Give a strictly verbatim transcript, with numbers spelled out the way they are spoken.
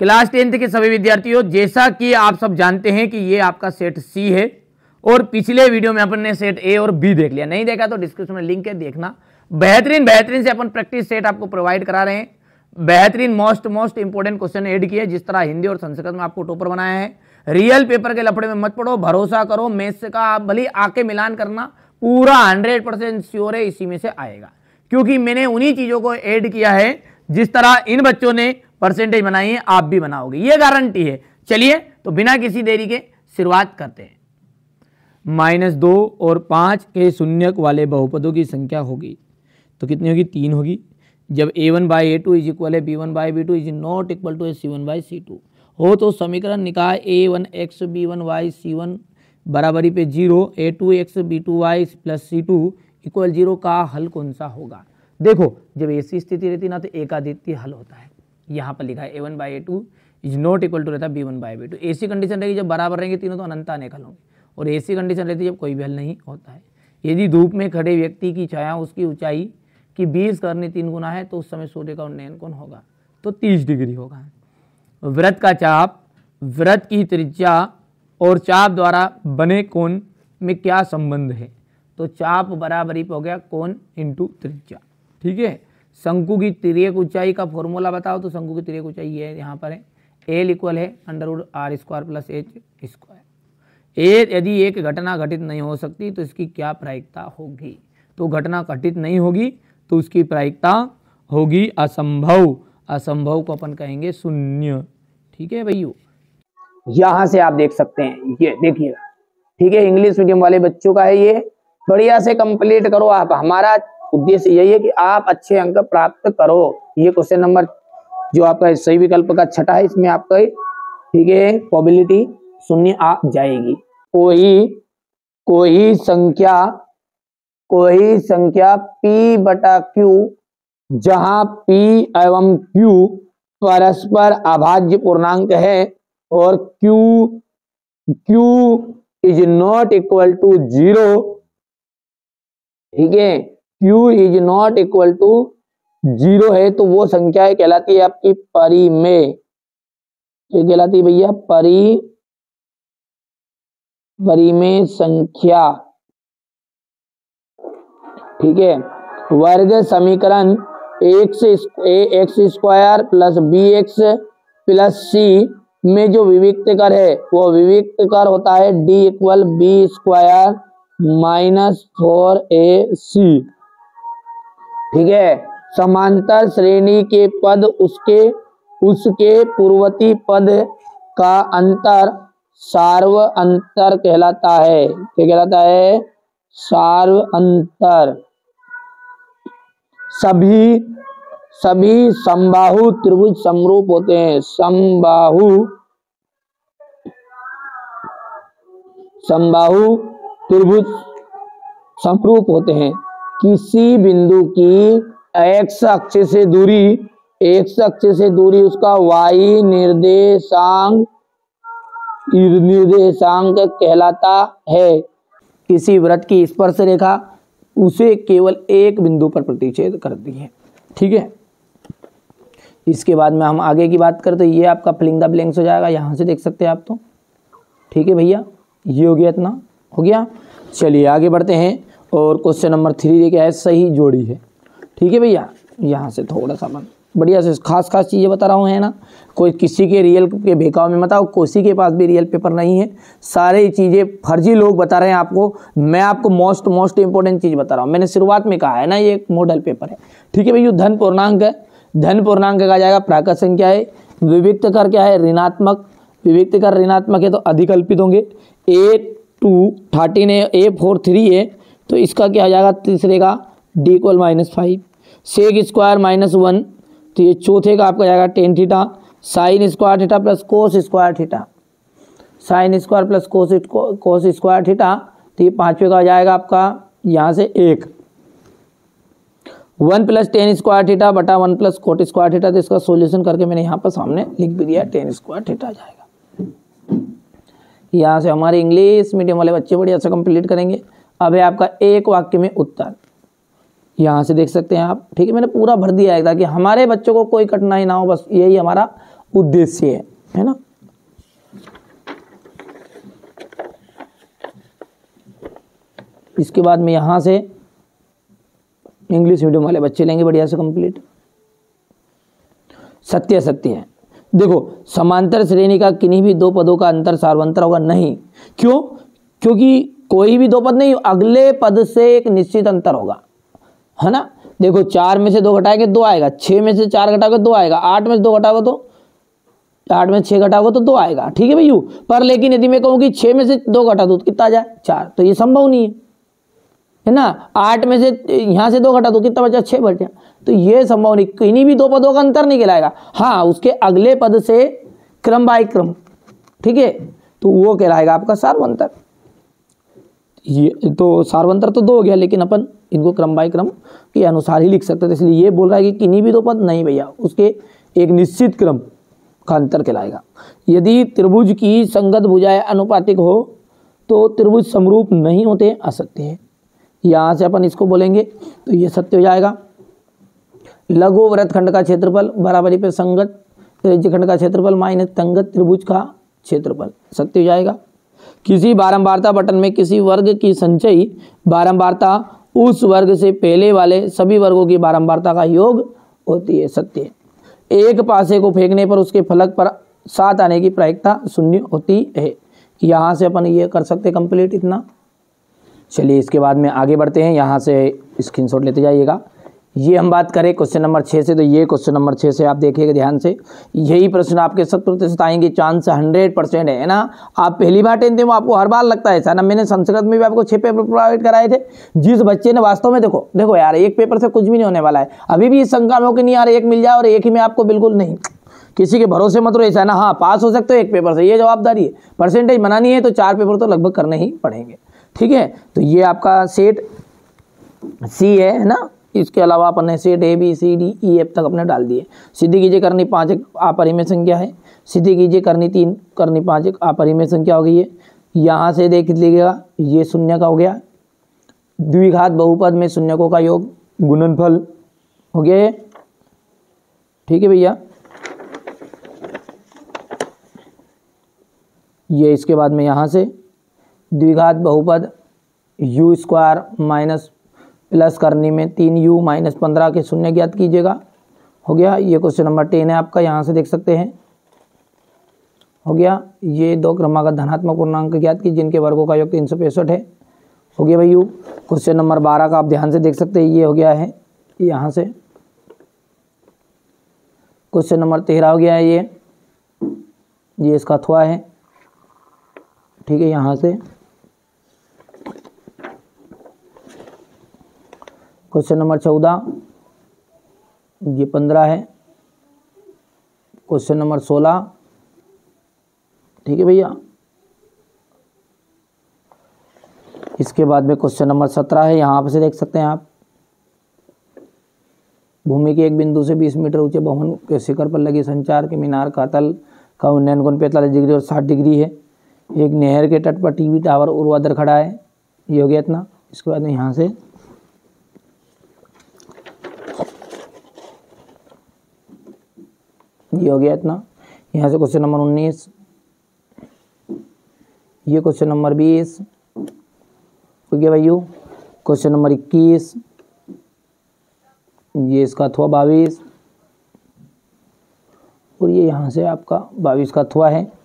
Class tenth के सभी विद्यार्थियों, जैसा कि आप सब जानते हैं कि ये आपका सेट सी है और पिछले वीडियो में अपन ने सेट ए और बी देख लिया। नहीं देखा तो डिस्क्रिप्शन में लिंक है, देखना। बेहतरीन बेहतरीन से अपन प्रैक्टिस सेट आपको प्रोवाइड करा रहे हैं। बेहतरीन most most important question add किए, जिस तरह हिंदी और संस्कृत में आपको टॉपर बनाया है। रियल पेपर के लफड़े में मत पड़ो, भरोसा करो। मैथ्स का आप भले आके मिलान करना, पूरा हंड्रेड परसेंट श्योर है इसी में से आएगा, क्योंकि मैंने उन्हीं चीजों को ऐड किया है जिस तरह इन बच्चों ने परसेंटेज बनाई है, आप भी बनाओगे, ये गारंटी है। चलिए तो बिना किसी देरी के शुरुआत करते हैं। माइनस दो और पाँच के शून्यक वाले बहुपदों की संख्या होगी तो कितनी होगी? तीन होगी। जब A one by A two is equal है B one by B two is not equal to C one by C two हो तो समीकरण निकाय A one X B one Y C one बराबरी पे zero, A two X B two Y plus C two equal zero का हल कौन सा होगा? देखो, जब ऐसी स्थिति रहती ना तो एकाद्वितीय हल होता है। यहाँ पर लिखा है A one by A two is not equal to रहता है B one by B two. ऐसी कंडीशन रहेगी जब बराबर रहेंगे तीनों तो अनंत अनेक हल होंगे, और ऐसी कंडीशन रहती है जब कोई भी हल नहीं होता है। यदि धूप में खड़े व्यक्ति की छाया उसकी ऊंचाई की बीस करने तीन गुना है तो उस समय सूर्य का उन्नयन कोण होगा? तो तीस डिग्री होगा। वृत्त का चाप, वृत्त की त्रिज्या और चाप द्वारा बने कोण में क्या संबंध है? तो चाप बराबरी पे हो गया कोण इंटू त्रिज्या। ठीक है। शंकु की तिर्यक ऊंचाई का फॉर्मूला बताओ तो शंकु की तिर्यक ऊंचाई ये है, यहाँ पर है एल इक्वल है under root R square plus H square. ए यदि एक घटना घटित नहीं हो सकती तो इसकी क्या प्रायिकता होगी? तो घटना घटित नहीं होगी तो उसकी प्रायिकता होगी असंभव। असंभव को अपन कहेंगे शून्य। ठीक है भैया, यहां से आप देख सकते हैं, ये देखिए। ठीक है, इंग्लिश मीडियम वाले बच्चों का है ये, बढ़िया से कंप्लीट करो आप। हमारा उद्देश्य यही है कि आप अच्छे अंक प्राप्त करो। ये क्वेश्चन नंबर जो आपका सही विकल्प का छठा है, इसमें आपका ठीक है प्रोबेबिलिटी शून्य आ जाएगी। कोई कोई संख्या कोई संख्या p बटा q जहां p एवं q परस्पर अभाज्य पूर्णांक है और q q is not equal to zero. ठीक है, q is not equal to zero है तो वो संख्या कहलाती है आपकी परिमेय। ये कहलाती है भैया परि परिमेय संख्या। ठीक है, वर्ग समीकरण X X square plus B X plus C में जो विविक्त कर है वो विविक्त कर होता है D equal B square minus four A C. ठीक है, समांतर श्रेणी के पद उसके उसके पूर्ववर्ती पद का अंतर सार्व अंतर कहलाता है। क्या कहलाता है? सार्व अंतर। सभी सभी समबाहु त्रिभुज समरूप होते हैं। समबाहु समबाहु त्रिभुज समरूप होते हैं। किसी बिंदु की एक्स अक्ष से दूरी एक्स अक्ष से दूरी उसका वाई निर्देशांक निर्देशांक कहलाता है। किसी वृत्त की स्पर्श रेखा उसे केवल एक बिंदु पर प्रतिच्छेद करती है। ठीक है, इसके बाद में हम आगे की बात करते हैं। ये आपका फिलिंग द ब्लैंक्स हो जाएगा, यहाँ से देख सकते हैं आप तो। ठीक है भैया, ये हो गया, इतना हो गया। चलिए आगे बढ़ते हैं और क्वेश्चन नंबर थ्री देखिए है सही जोड़ी है। ठीक है भैया, यहाँ से थोड़ा सा मन बढ़िया से खास खास चीज़ें बता रहा हूँ, है ना। कोई किसी के रियल के बेकाव में मत आओ, किसी के पास भी रियल पेपर नहीं है। सारी चीज़ें फर्जी लोग बता रहे हैं आपको, मैं आपको मोस्ट मोस्ट इंपॉर्टेंट चीज़ बता रहा हूँ। मैंने शुरुआत में कहा है ना, ये एक मॉडल पेपर है। ठीक है भैया, धन पूर्णांक है, धन पूर्णांक का जाएगा प्राकृत संख्या है। विविक्त कर क्या है? ऋणात्मक। विविक्त कर ऋणात्मक है तो अधिकल्पित होंगे। ए टू थर्टीन है, ए फोर थ्री है तो इसका क्या आ जाएगा? तीसरे का D equal minus five. Sec square minus one तो ये चौथे का आपका जाएगा tan theta. Sine square theta plus cos square theta, sine square plus cos cos square theta तो ये पाँचवें का आ जाएगा आपका यहाँ से एक। One plus tan square theta बटा one plus cot square theta, तो इसका सॉल्यूशन करके मैंने यहाँ पर सामने लिख भी दिया, टेन स्क्वायर थीटा आ जाएगा। यहाँ से हमारे इंग्लिश मीडियम वाले बच्चे बढ़िया से कंप्लीट करेंगे। अब है आपका एक वाक्य में उत्तर, यहाँ से देख सकते हैं आप। ठीक है, मैंने पूरा भर दिया है ताकि हमारे बच्चों को कोई कठिनाई ना हो, बस यही हमारा उद्देश्य है, है ना। इसके बाद में यहां से इंग्लिश मीडियम वाले बच्चे लेंगे बढ़िया से कंप्लीट। सत्य सत्य है। देखो समांतर श्रेणी का किन्हीं भी दो पदों का अंतर सार्वंतर होगा नहीं। क्यों? क्योंकि कोई भी दो पद नहीं, अगले पद से एक निश्चित अंतर होगा, है ना। देखो चार में से दो घटाएंगे दो आएगा, छह में से चार घटाओगे दो आएगा, आठ में से दो घटाओगे तो आठ में छह घटाओगे तो दो आएगा, ठीक है भैया। पर लेकिन यदि मैं कहूँ कि छह में से दो घटा दो तो कितना आ जाए? चार। तो ये संभव नहीं है, है ना। आठ में से यहाँ से दो घटा दो कितना बचा? छह बचा। तो ये संभव नहीं, किन्हीं भी दो पदों का अंतर नहीं कहलाएगा। हाँ, उसके अगले पद से क्रम बाय क्रम, ठीक है, तो वो कहलाएगा आपका सार्वंतर। ये तो सार्वंतर तो दो हो गया, लेकिन अपन इनको क्रम बाय क्रम के अनुसार ही लिख सकते थे, इसलिए ये बोल रहा है कि किन्हीं भी दो पद नहीं भैया, उसके एक निश्चित क्रम का अंतर कहलाएगा। यदि त्रिभुज की संगत भुजाएं अनुपातिक हो तो त्रिभुज समरूप नहीं होते, असत्य है। यहाँ से अपन इसको बोलेंगे तो ये सत्य हो जाएगा। लघु वृत्तखंड का क्षेत्रफल बराबरी पे संगत त्रिज्यखंड का क्षेत्रफल माइनस तंगत त्रिभुज का क्षेत्रफल, सत्य हो जाएगा। किसी बारंबारता बटन में किसी वर्ग की संचयी बारंबारता उस वर्ग से पहले वाले सभी वर्गों की बारंबारता का योग होती है, सत्य है। एक पासे को फेंकने पर उसके फलक पर सात आने की प्रायिकता शून्य होती है। यहाँ से अपन ये कर सकते कंप्लीट इतना। चलिए इसके बाद में आगे बढ़ते हैं, यहाँ से स्क्रीनशॉट लेते जाइएगा। ये हम बात करें क्वेश्चन नंबर छः से, तो ये क्वेश्चन नंबर छः से आप देखिएगा ध्यान से, यही प्रश्न आपके शत प्रतिशत आएंगे, चांस हंड्रेड परसेंट है ना। आप पहली बार टेंथ में आपको हर बार लगता है ऐसा ना। मैंने संस्कृत में भी आपको छः पेपर प्रोवाइड कराए थे। जिस बच्चे ने वास्तव में देखो देखो यार, एक पेपर से कुछ भी नहीं होने वाला है। अभी भी इस शंका में हो कि नहीं यार एक मिल जाए और एक ही में आपको, बिल्कुल नहीं, किसी के भरोसे मत रहो, ऐसा है ना। हाँ, पास हो सकते हो एक पेपर से, ये जवाबदारी है। परसेंटेज बनानी है तो चार पेपर तो लगभग करने ही पड़ेंगे, ठीक है। तो ये आपका सेट सी है ना। इसके अलावा अपन ने set A B C D E F तक अपने डाल दिए। सिद्धि कीजिए करनी पाँच एक अपरिमेय संख्या है, सिद्धि कीजिए करनी तीन करनी पाँच एक अपरिमेय संख्या हो गई है। यहाँ से देख लीजिएगा ये शून्य का हो गया, द्विघात बहुपद में शून्यकों का योग गुणनफल हो गया है, ठीक है भैया। ये इसके बाद में यहाँ से द्विघात बहुपद यू स्क्वायर माइनस प्लस करने में तीन यू माइनस पंद्रह के शून्य ज्ञात कीजिएगा, हो गया। ये क्वेश्चन नंबर टेन है आपका, यहाँ से देख सकते हैं, हो गया। ये दो क्रमागत धनात्मक पूर्णांक ज्ञात की जिनके वर्गों का योग तीन सौ पैंसठ है, हो गया भैया। क्वेश्चन नंबर बारह का आप ध्यान से देख सकते हैं, ये हो गया है यहाँ से। क्वेश्चन नंबर तेरह हो गया है, ये ये इसका अथवा है, ठीक है। यहाँ से क्वेश्चन नंबर चौदह, ये पंद्रह है। क्वेश्चन नंबर सोलह, ठीक है भैया। इसके बाद में क्वेश्चन नंबर सत्रह है, यहाँ पे से देख सकते हैं आप। भूमि के एक बिंदु से बीस मीटर ऊंचे भवन के शिखर पर लगी संचार के मीनार का तल का उन्नयन कोण पैंतालीस डिग्री और साठ डिग्री है। एक नहर के तट पर टीवी टावर ऊर्ध्वाधर खड़ा है, ये हो गया इतना। इसके बाद में यहाँ से ये हो गया इतना। यहाँ से क्वेश्चन नंबर उन्नीस, ये क्वेश्चन नंबर बीस हो गया भाइयों। क्वेश्चन नंबर इक्कीस, ये इसका अथवा बाईस, और ये यहाँ से आपका बाईस का अथवा है।